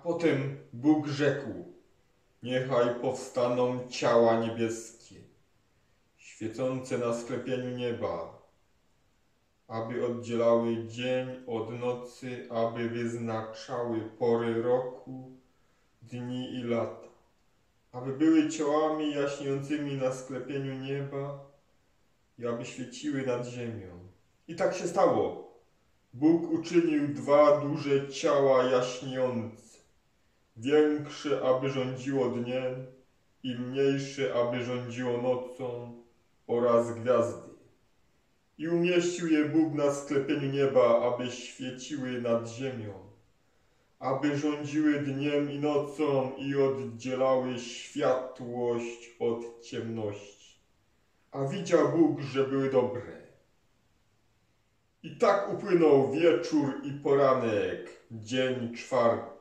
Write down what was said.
Potem Bóg rzekł: niechaj powstaną ciała niebieskie, świecące na sklepieniu nieba, aby oddzielały dzień od nocy, aby wyznaczały pory roku, dni i lata, aby były ciałami jaśniejącymi na sklepieniu nieba i aby świeciły nad ziemią. I tak się stało. Bóg uczynił dwa duże ciała jaśniejące, większe, aby rządziło dniem, i mniejsze, aby rządziło nocą, oraz gwiazdy. I umieścił je Bóg na sklepieniu nieba, aby świeciły nad ziemią, aby rządziły dniem i nocą i oddzielały światłość od ciemności. A widział Bóg, że były dobre. I tak upłynął wieczór i poranek, dzień czwarty.